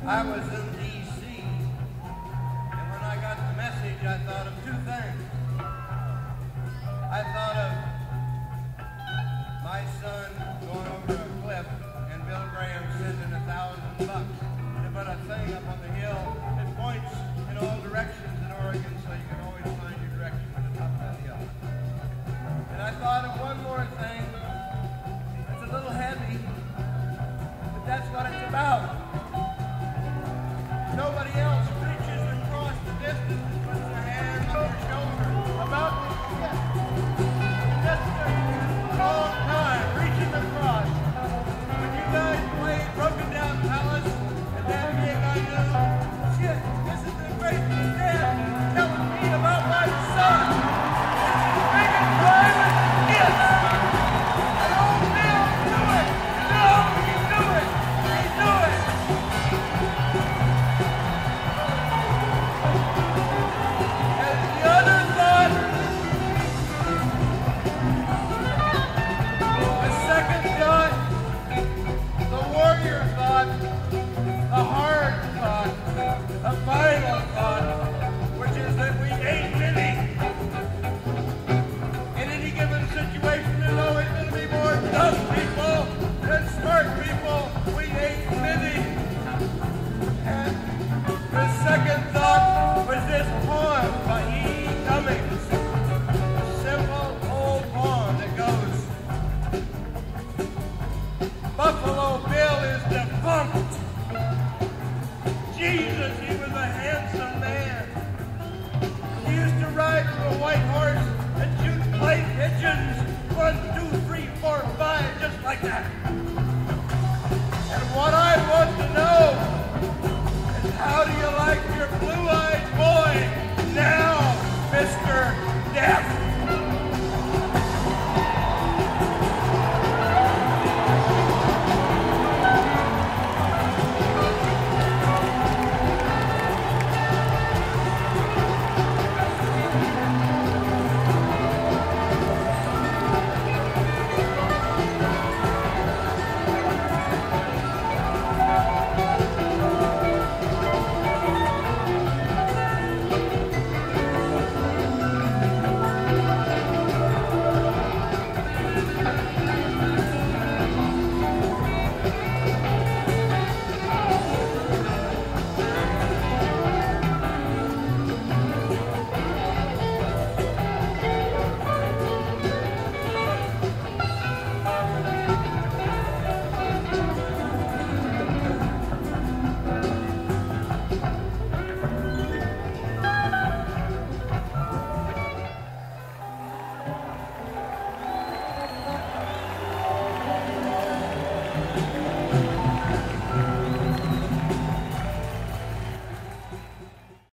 I was in D.C., and when I got the message, I thought of two things. I thought of my son going over a cliff and Bill Graham sending $1,000 to put a thing up on the hill that points in all directions in Oregon so you can always find your direction at the top of that hill. And I thought of one more thing. It's a little heavy, but that's what it's about. Nobody else reaches across the distance and puts their hand on your shoulder about to forget. Just a long time reaching across. When you guys played Broken Down Palace, and then me and I knew, shit, this is the great dad telling me about my son. This is big and private. Yes! And old Bill do it. No, he do it. He do it. The hard thought, the final thought, which is that we ain't many. In any given situation, there's always going to be more dumb people than smart people. We ain't many. And the second thought was this poem by E. Cummings. A simple old poem that goes, Buffalo Bill is defunct. Jesus, he was a handsome man. He used to ride with a white horse and shoot clay pigeons. 1, 2, 3, 4, 5, just like that.